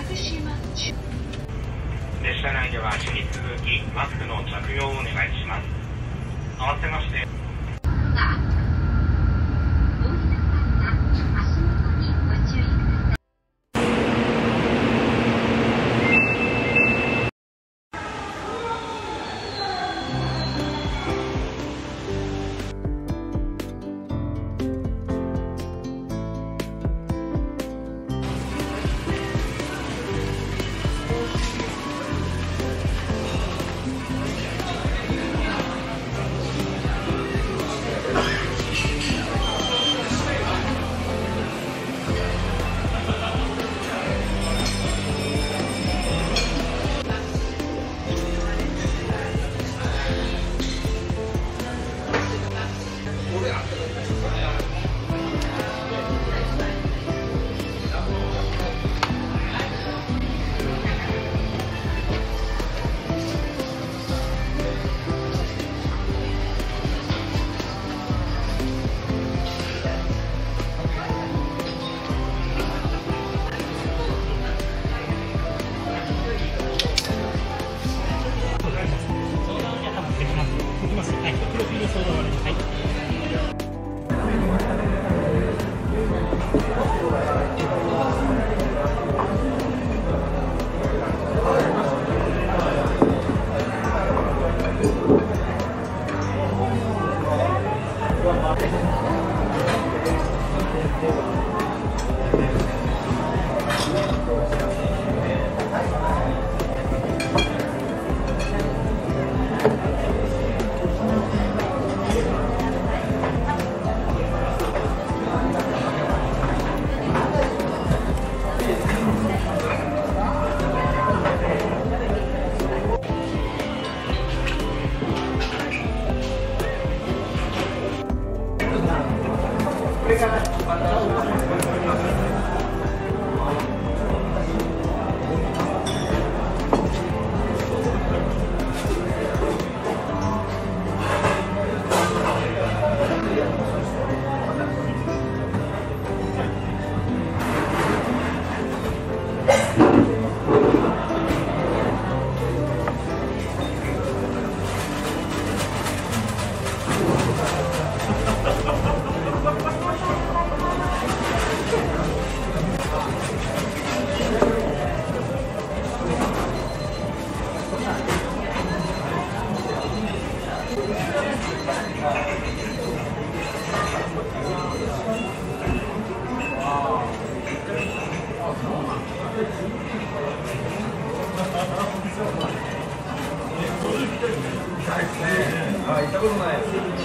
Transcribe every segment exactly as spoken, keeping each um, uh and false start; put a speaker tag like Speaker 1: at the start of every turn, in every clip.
Speaker 1: 列車内では引き続きマスクの着用をお願いします。合わせまして
Speaker 2: 行ったことない。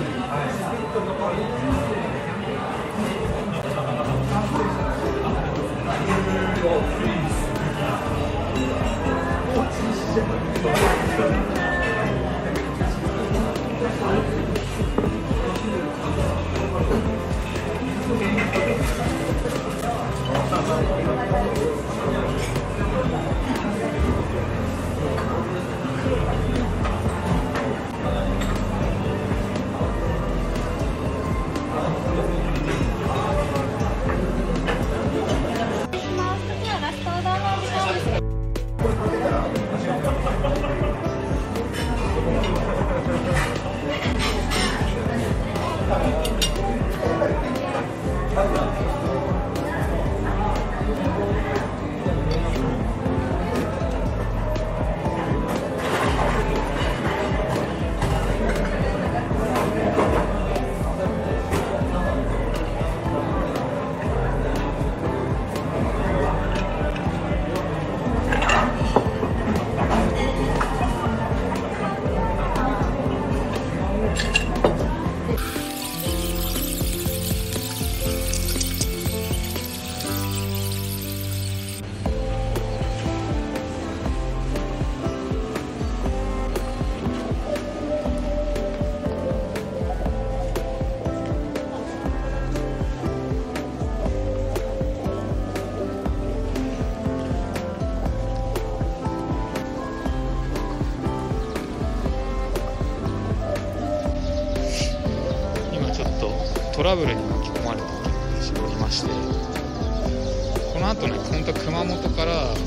Speaker 3: トラブルに巻き込まれておりまして、この後ね、本当熊本から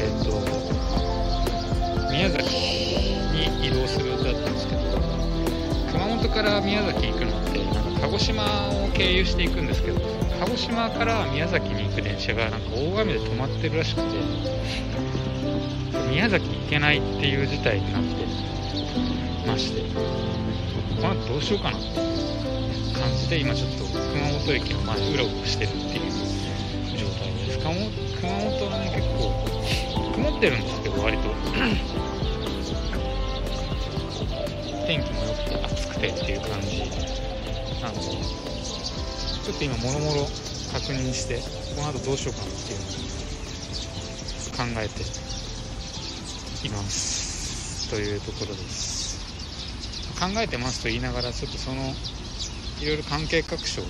Speaker 3: えっと宮崎に移動する予定だったんですけど、熊本から宮崎行くのってなんか鹿児島を経由していくんですけど、鹿児島から宮崎に行く電車がなんか大雨で止まってるらしくて、宮崎行けないっていう事態になってまして、この後どうしようかなって感じで、今ちょっと熊本駅の前うろうろしてるっていう状態です。熊本、熊本はね、結構曇ってるんですけど、割と天気も良くて暑くてっていう感じなので、ちょっと今もろもろ確認して、この後どうしようかなっていうのを考えていますというところです。考えてますと言いながら、ちょっとそのいろいろ関係各所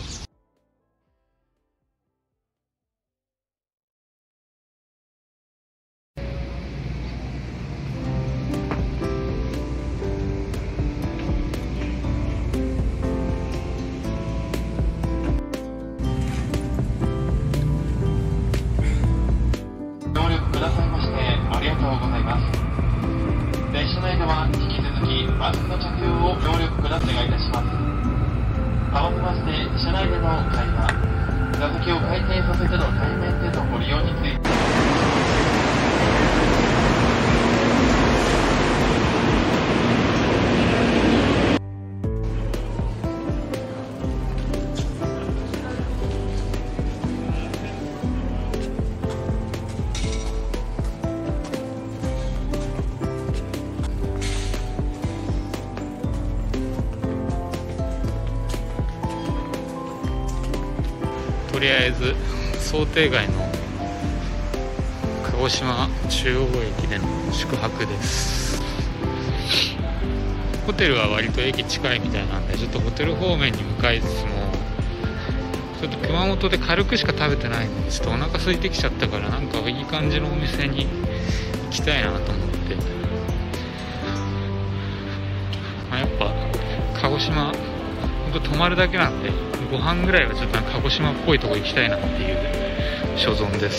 Speaker 1: 協力くださいましてありがとうございます。電車内では引き続きマスクの着用を協力くださいお願いいたします。合わせまして、車内での会話、座席を回転させての対面でのご利用について
Speaker 3: とりあえず想定外の鹿児島中央駅での宿泊です。ホテルは割と駅近いみたいなんで、ちょっとホテル方面に向かいつつも、ちょっと熊本で軽くしか食べてないんで、ちょっとお腹空いてきちゃったから、なんかいい感じのお店に行きたいなと思って、まあ、やっぱ鹿児島ほんと泊まるだけなんで、ご飯ぐらいはちょっと鹿児島っぽいとこ行きたいなっていう所存です。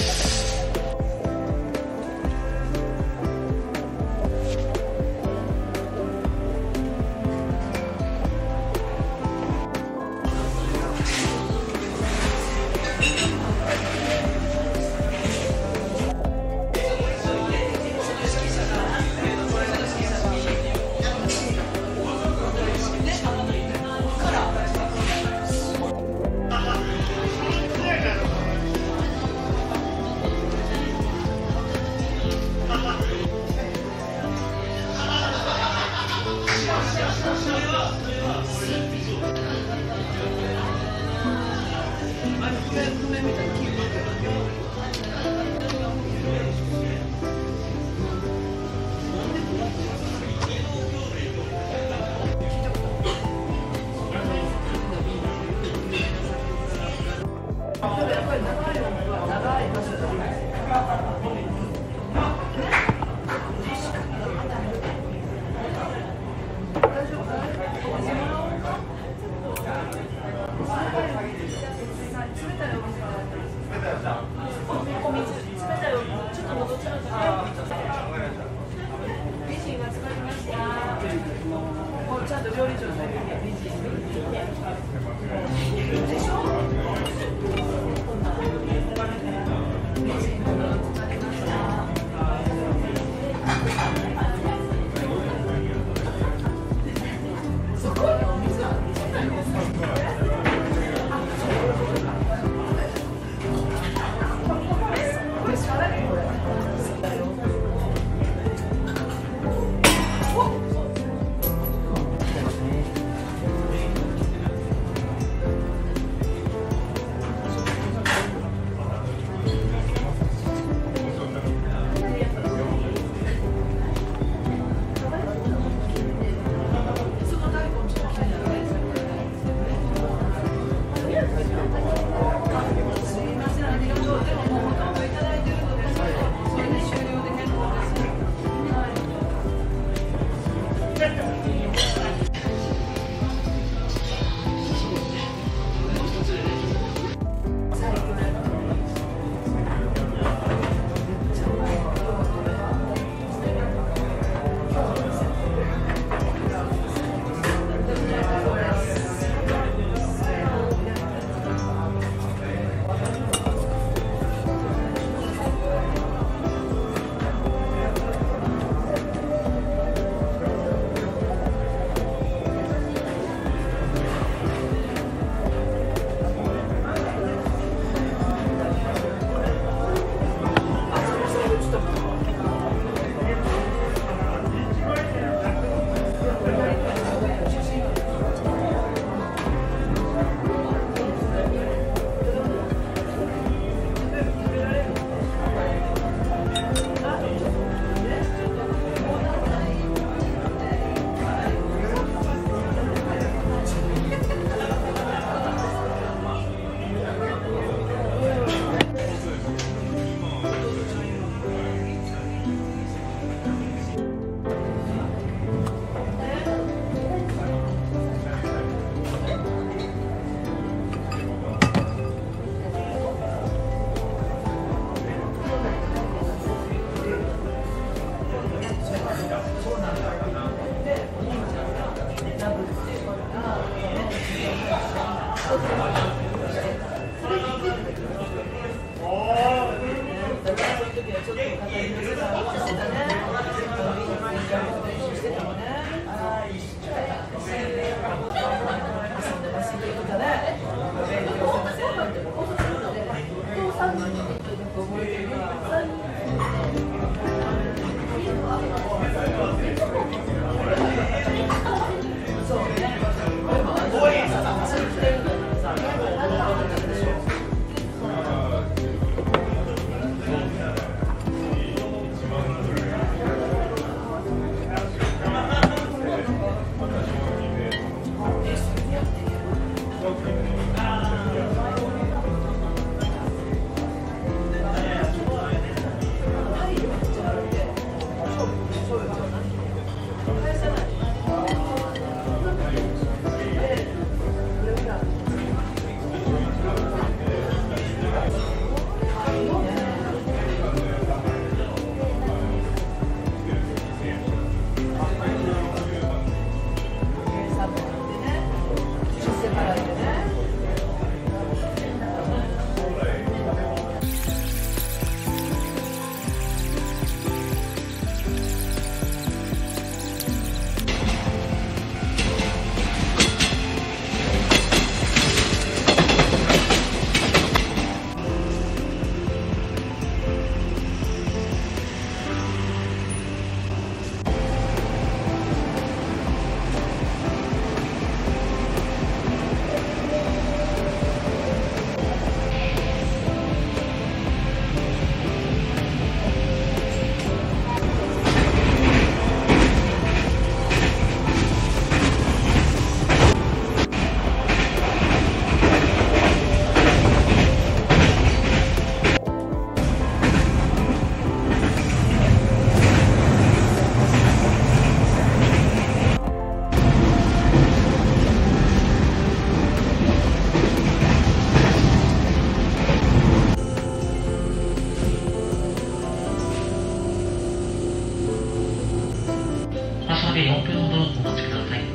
Speaker 1: でよんぷんほどお待ちください。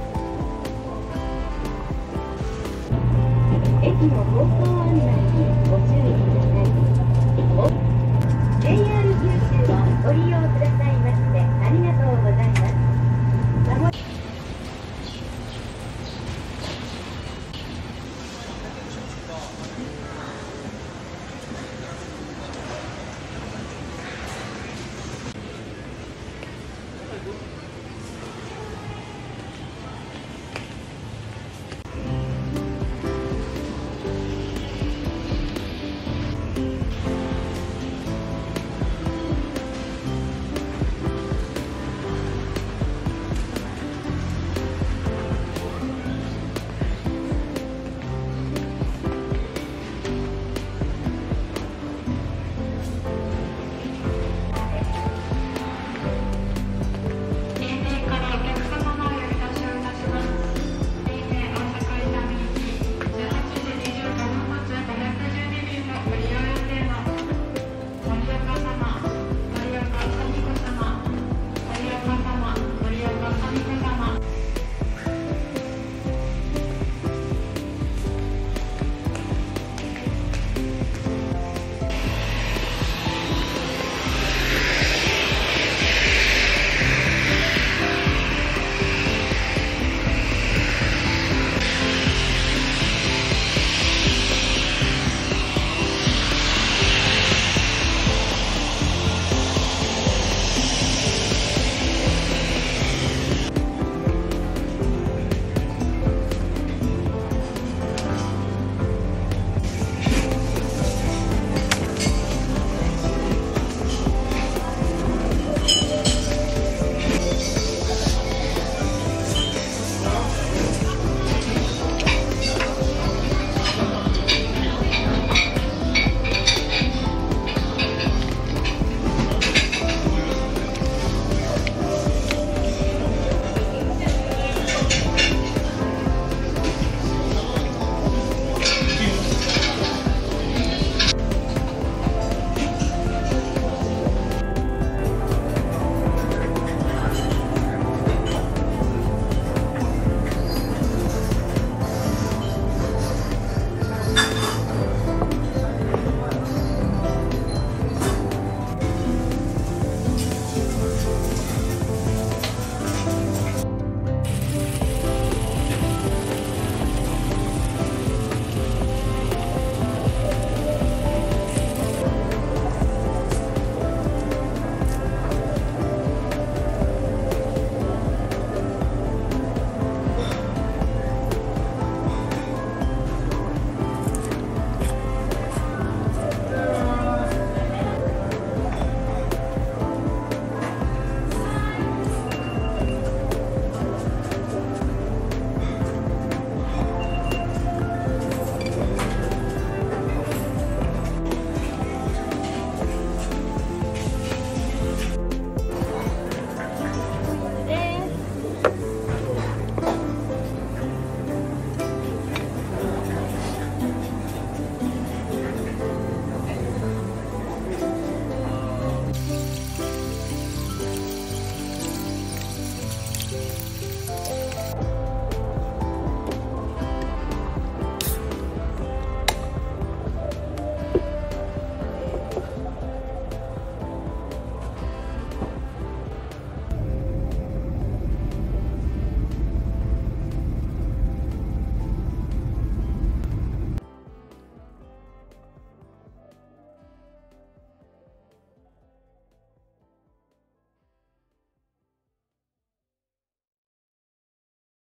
Speaker 2: 駅の方向案内にご